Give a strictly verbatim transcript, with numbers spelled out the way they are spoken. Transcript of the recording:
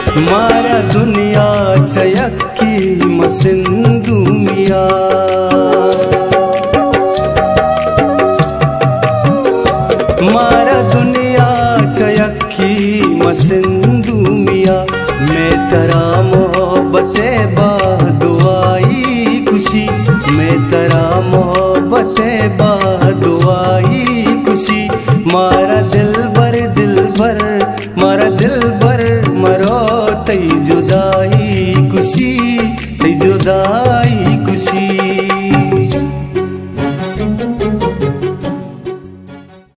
मारा दुनिया चयक्की मसिंदू मिया मारा दुनिया चयक्की मसिंदू मिया मैं तेरा मोहब्बते बा दुआई खुशी मैं तेरा मोहब्बते बा